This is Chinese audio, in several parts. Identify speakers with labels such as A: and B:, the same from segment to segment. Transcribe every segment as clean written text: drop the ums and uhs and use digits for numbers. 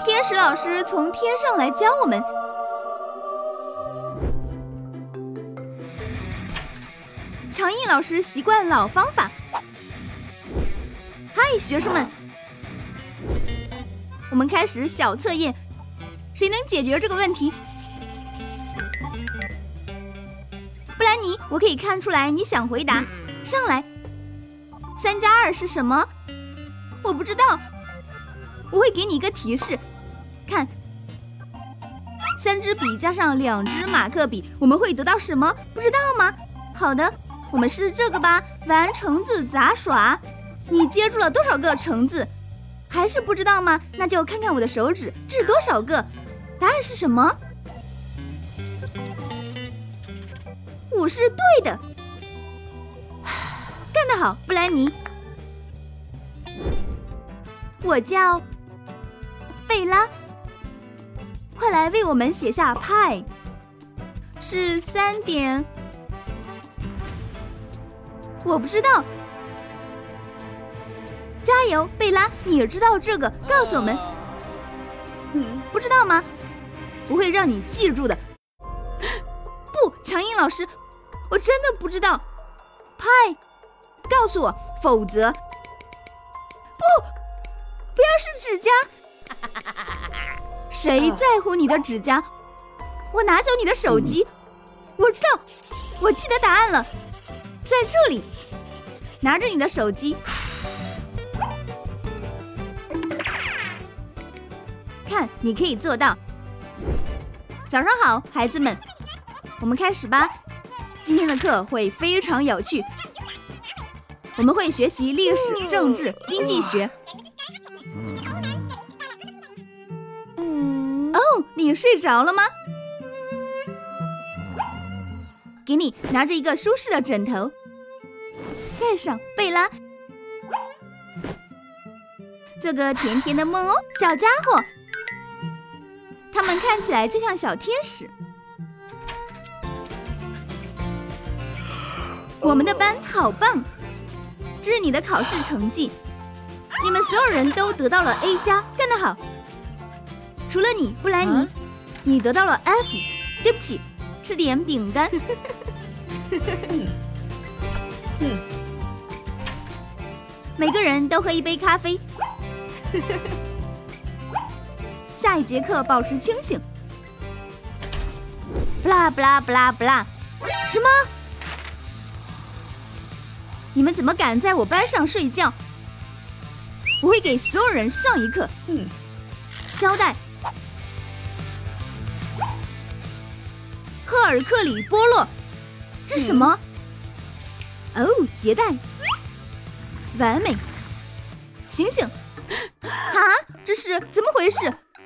A: 天使老师从天上来教我们。强硬老师习惯老方法。嗨，学生们，我们开始小测验，谁能解决这个问题？布兰妮，我可以看出来你想回答，上来。3+2是什么？我不知道。我会给你一个提示，看，3支笔加上2支马克笔，我们会得到什么？不知道吗？好的，我们试这个吧，玩橙子杂耍。你接住了多少个橙子？还是不知道吗？那就看看我的手指，这是多少个？答案是什么？5是对的。干得好，布兰妮。我叫贝拉，快来为我们写下派。是3点，我不知道。加油，贝拉，你也知道这个，告诉我们。不知道吗？我会让你记住的。不，强硬老师，我真的不知道。派，告诉我，否则不要是指甲。谁在乎你的指甲？我拿走你的手机。我知道，我记得答案了，在这里。拿着你的手机，看，你可以做到。早上好，孩子们，我们开始吧。今天的课会非常有趣，我们会学习历史、政治、经济学。哦，你睡着了吗？给你拿着一个舒适的枕头，盖上，贝拉。做个甜甜的梦哦，小家伙。他们看起来就像小天使。我们的班好棒，这是你的考试成绩，你们所有人都得到了 A+，干得好。除了你，布兰妮，你得到了 F。对不起，吃点饼干。每个人都喝一杯咖啡。下一节课保持清醒。不啦不啦不啦不啦！什么？你们怎么敢在我班上睡觉？我会给所有人上一课。胶带。赫尔克里波洛，这是什么？哦，鞋带。完美。醒醒！啊，这是怎么回事？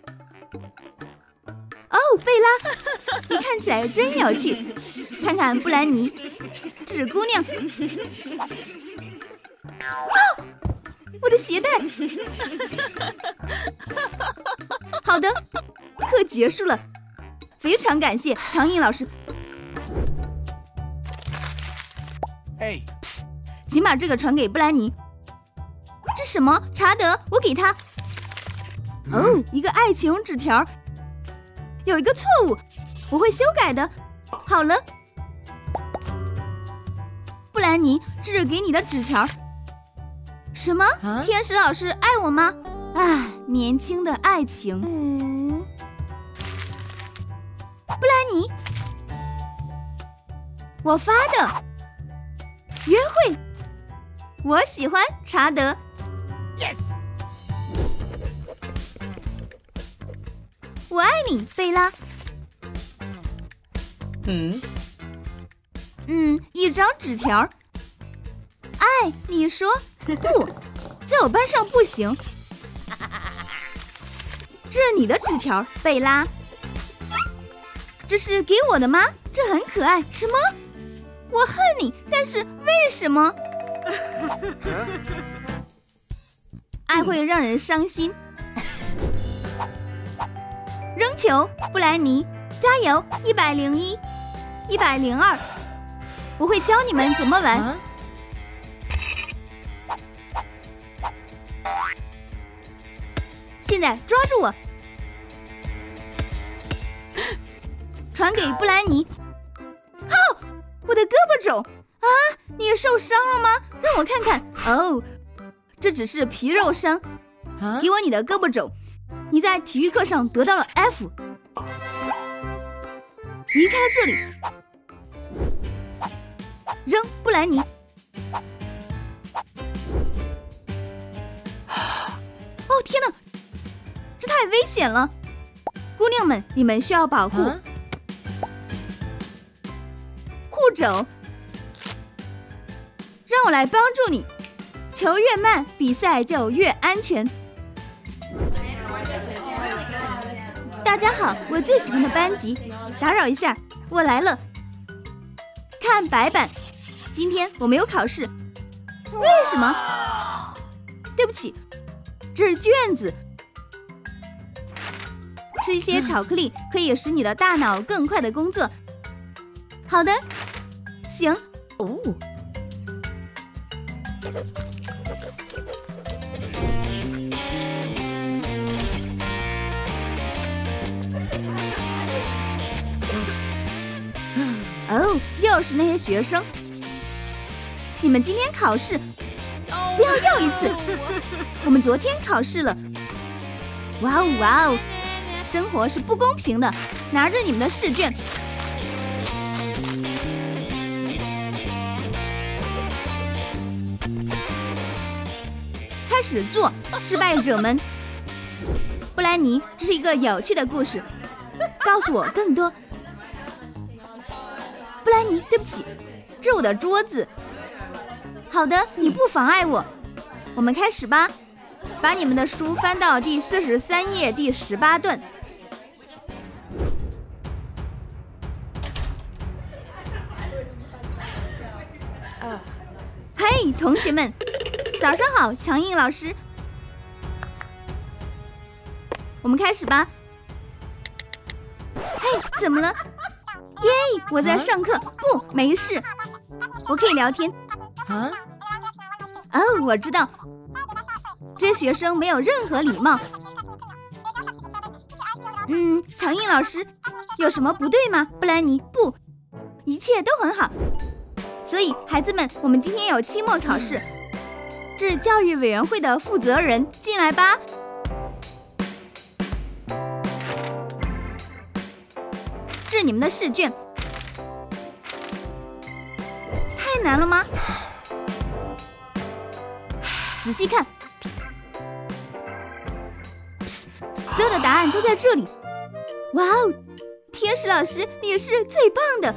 A: 哦，贝拉，你看起来真有趣。看看布兰妮，纸姑娘。哦，我的鞋带。好的，课结束了，非常感谢强硬老师。
B: 嘿，
A: 请把这个传给布兰妮。这什么？查德，我给他。哦，一个爱情纸条。有一个错误，我会修改的。好了，布兰妮，这是给你的纸条。什么？天使老师爱我吗？啊，年轻的爱情。布兰妮，我发的。约会，我喜欢查德。
B: Yes。
A: 我爱你，贝拉。一张纸条。爱，你说不，在我班上不行。这是你的纸条，贝拉。这是给我的吗？这很可爱。什么？我恨你，但是为什么？爱会让人伤心。扔球，布兰妮，加油！101、102，我会教你们怎么玩。现在抓住我， 传给布兰妮。哦，我的胳膊肘啊！你也受伤了吗？让我看看。哦，这只是皮肉伤。给我你的胳膊肘。你在体育课上得到了 F。离开这里。扔布兰妮。哦天哪，这太危险了！姑娘们，你们需要保护。护肘，让我来帮助你。球越慢，比赛就越安全。大家好，我最喜欢的班级，打扰一下，我来了。看白板，今天我没有考试。为什么？对不起，这是卷子。吃一些巧克力可以使你的大脑更快的工作。好的，行。哦。哦，又是那些学生。你们今天考试，不要又一次。我们昨天考试了。哇哦哇哦，生活是不公平的。拿着你们的试卷。开始做，失败者们。布兰妮，这是一个有趣的故事，告诉我更多。布兰妮，对不起，这是我的桌子。好的，你不妨碍我。我们开始吧。把你们的书翻到第43页第18段。嘿，同学们，早上好，强硬老师。我们开始吧。嘿，怎么了？耶，我在上课。不，没事，我可以聊天。哦，我知道，这些学生没有任何礼貌。强硬老师，有什么不对吗？布兰妮，不，一切都很好。所以，孩子们，我们今天有期末考试。这是教育委员会的负责人，进来吧。这是你们的试卷。太难了吗？仔细看，所有的答案都在这里。哇哦，天使老师，你是最棒的！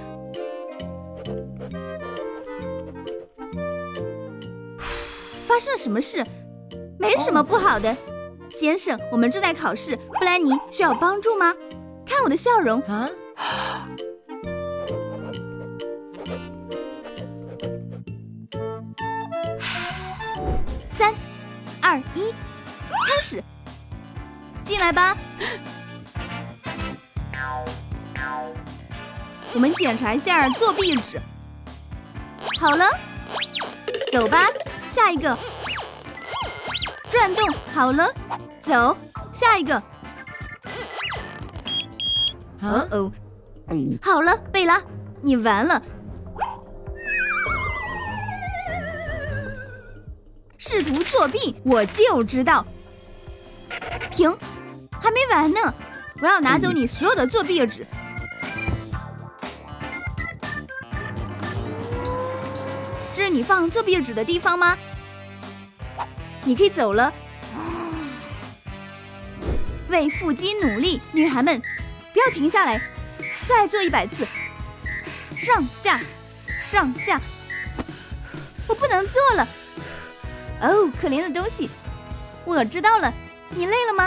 A: 发生了什么事？没什么不好的，先生，我们正在考试。布兰妮，需要帮助吗？看我的笑容。3、2、1，开始！进来吧。我们检查一下作弊纸。好了，走吧，下一个。转动，好了，走，下一个。哦，好了，贝拉，你完了。试图作弊，我就知道。停，还没完呢，我要拿走你所有的作弊纸。这是你放作弊纸的地方吗？你可以走了。为腹肌努力，女孩们，不要停下来，再做100次，上下，上下。我不能做了。哦，可怜的东西，我知道了。你累了吗？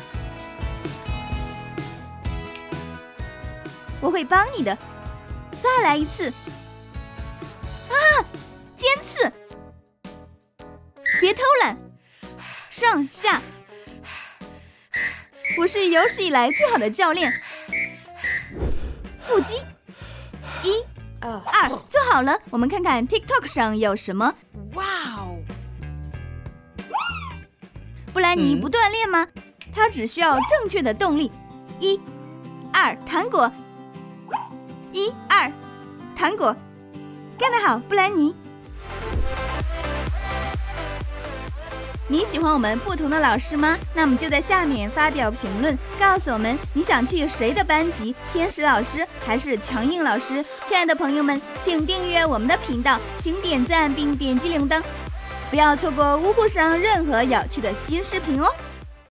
A: 我会帮你的。再来一次。啊，尖刺！别偷懒，上下。我是有史以来最好的教练。腹肌，1、2，做好了。我们看看 TikTok 上有什么。
B: 哇哦！
A: 布兰妮不锻炼吗？她只需要正确的动力。1、2，糖果。 1、2，糖果，干得好，布兰妮！你喜欢我们不同的老师吗？那么就在下面发表评论，告诉我们你想去谁的班级，天使老师还是强硬老师？亲爱的朋友们，请订阅我们的频道，请点赞并点击铃铛，不要错过呜呼上任何有趣的新视频哦。